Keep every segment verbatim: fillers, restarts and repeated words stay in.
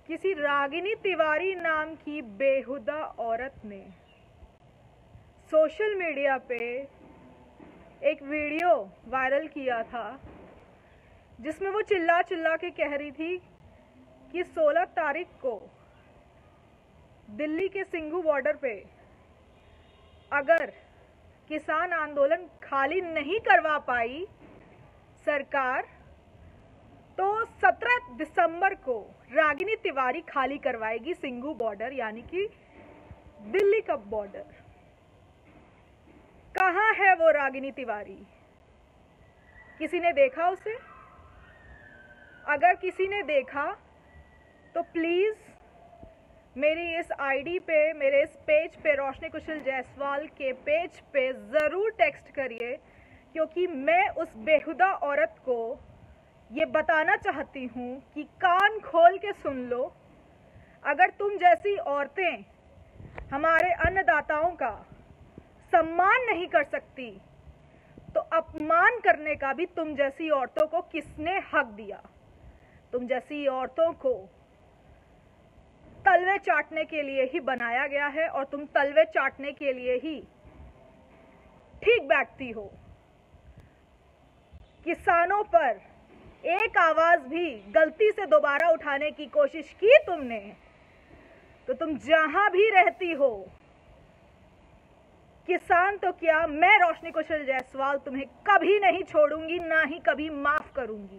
किसी रागिनी तिवारी नाम की बेहुदा औरत ने सोशल मीडिया पे एक वीडियो वायरल किया था जिसमें वो चिल्ला चिल्ला के कह रही थी कि सोलह तारीख को दिल्ली के सिंघू बॉर्डर पे अगर किसान आंदोलन खाली नहीं करवा पाई सरकार तो सत्रह दिसंबर को रागिनी तिवारी खाली करवाएगी सिंघू बॉर्डर, यानी कि दिल्ली का बॉर्डर। कहाँ है वो रागिनी तिवारी? किसी ने देखा उसे? अगर किसी ने देखा तो प्लीज मेरी इस आईडी पे, मेरे इस पेज पे, रोशनी कुशल जायसवाल के पेज पे जरूर टेक्स्ट करिए, क्योंकि मैं उस बेहुदा औरत को ये बताना चाहती हूँ कि कान खोल के सुन लो। अगर तुम जैसी औरतें हमारे अन्नदाताओं का सम्मान नहीं कर सकती तो अपमान करने का भी तुम जैसी औरतों को किसने हक दिया? तुम जैसी औरतों को तलवे चाटने के लिए ही बनाया गया है और तुम तलवे चाटने के लिए ही ठीक बैठती हो। किसानों पर एक आवाज भी गलती से दोबारा उठाने की कोशिश की तुमने तो तुम जहां भी रहती हो, किसान तो क्या, मैं रोशनी कुशल जायसवाल तुम्हें कभी नहीं छोड़ूंगी, ना ही कभी माफ करूंगी।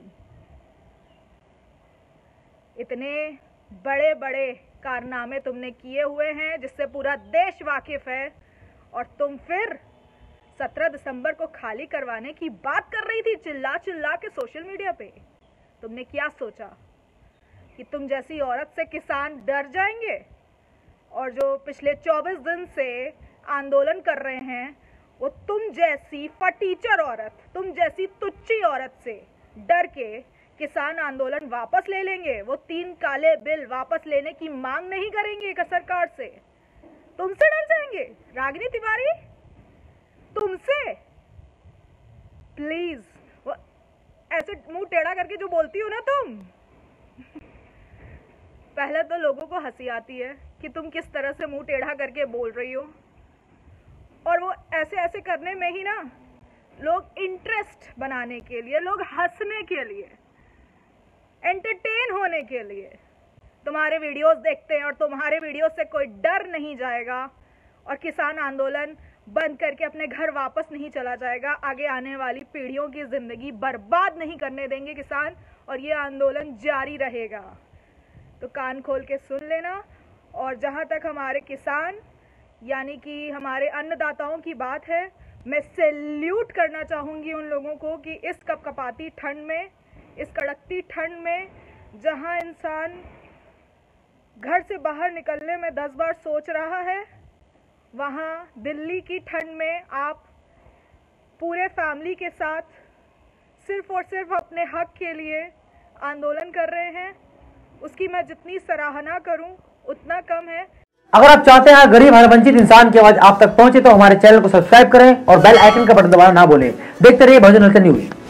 इतने बड़े बड़े कारनामे तुमने किए हुए हैं जिससे पूरा देश वाकिफ है, और तुम फिर सत्रह दिसंबर को खाली करवाने की बात कर रही थी चिल्ला चिल्ला के सोशल मीडिया पे। तुमने क्या सोचा कि तुम जैसी औरत से किसान डर जाएंगे? और जो पिछले चौबीस दिन से आंदोलन कर रहे हैं वो तुम जैसी फटीचर औरत, तुम जैसी तुच्ची औरत से डर के किसान आंदोलन वापस ले लेंगे? वो तीन काले बिल वापस लेने की मांग नहीं करेंगे सरकार से? तुमसे डर जाएंगे रागिनी तिवारी? तुमसे? प्लीज, वो ऐसे मुंह टेढ़ा करके जो बोलती हो ना तुम, पहले तो लोगों को हंसी आती है कि तुम किस तरह से मुंह टेढ़ा करके बोल रही हो, और वो ऐसे ऐसे करने में ही ना लोग इंटरेस्ट बनाने के लिए, लोग हंसने के लिए, एंटरटेन होने के लिए तुम्हारे वीडियोस देखते हैं, और तुम्हारे वीडियो से कोई डर नहीं जाएगा और किसान आंदोलन बंद करके अपने घर वापस नहीं चला जाएगा। आगे आने वाली पीढ़ियों की जिंदगी बर्बाद नहीं करने देंगे किसान, और ये आंदोलन जारी रहेगा। तो कान खोल के सुन लेना। और जहां तक हमारे किसान यानी कि हमारे अन्नदाताओं की बात है, मैं सैल्यूट करना चाहूंगी उन लोगों को कि इस कपकपाती ठंड में, इस कड़कती ठंड में, जहां इंसान घर से बाहर निकलने में दस बार सोच रहा है, वहां दिल्ली की ठंड में आप पूरे फैमिली के साथ सिर्फ और सिर्फ अपने हक के लिए आंदोलन कर रहे हैं। उसकी मैं जितनी सराहना करूं उतना कम है। अगर आप चाहते हैं गरीब हर वंचित इंसान की आवाज आप तक पहुंचे तो हमारे चैनल को सब्सक्राइब करें और बेल आइकन का बटन दबाना ना भूलें। देखते रहिए बहुजन न्यूज।